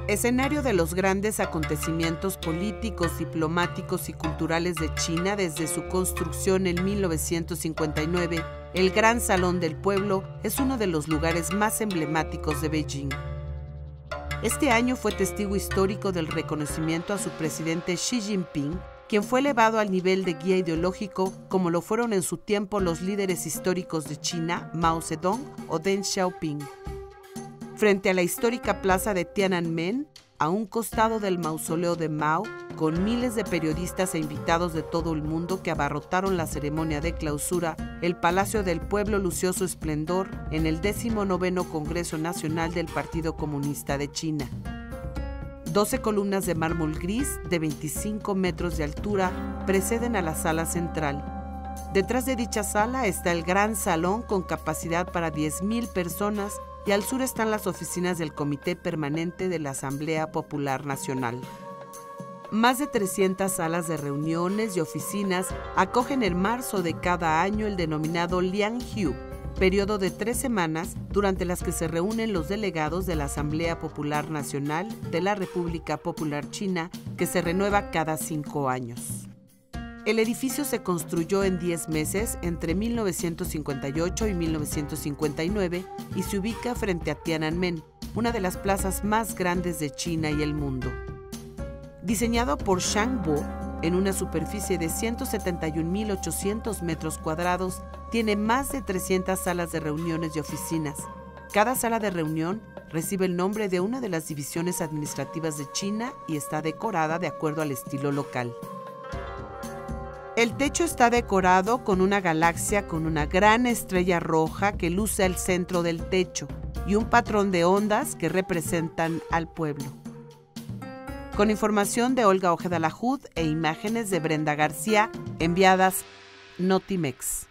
Escenario de los grandes acontecimientos políticos, diplomáticos y culturales de China desde su construcción en 1959, el Gran Salón del Pueblo es uno de los lugares más emblemáticos de Beijing. Este año fue testigo histórico del reconocimiento a su presidente Xi Jinping, quien fue elevado al nivel de guía ideológico como lo fueron en su tiempo los líderes históricos de China, Mao Zedong o Deng Xiaoping. Frente a la histórica plaza de Tiananmen, a un costado del mausoleo de Mao, con miles de periodistas e invitados de todo el mundo que abarrotaron la ceremonia de clausura, el Palacio del Pueblo lució su esplendor en el 19º Congreso Nacional del Partido Comunista de China. 12 columnas de mármol gris de 25 metros de altura preceden a la sala central. Detrás de dicha sala está el Gran Salón con capacidad para 10,000 personas y al sur están las oficinas del Comité Permanente de la Asamblea Popular Nacional. Más de 300 salas de reuniones y oficinas acogen en marzo de cada año el denominado Lianghu, periodo de 3 semanas durante las que se reúnen los delegados de la Asamblea Popular Nacional de la República Popular China, que se renueva cada 5 años. El edificio se construyó en 10 meses entre 1958 y 1959 y se ubica frente a Tiananmen, una de las plazas más grandes de China y el mundo. Diseñado por Zhang Bo, en una superficie de 171.800 metros cuadrados, tiene más de 300 salas de reuniones y oficinas. Cada sala de reunión recibe el nombre de una de las divisiones administrativas de China y está decorada de acuerdo al estilo local. El techo está decorado con una galaxia con una gran estrella roja que luce al centro del techo y un patrón de ondas que representan al pueblo. Con información de Olga Ojeda Lajud e imágenes de Brenda García, enviadas Notimex.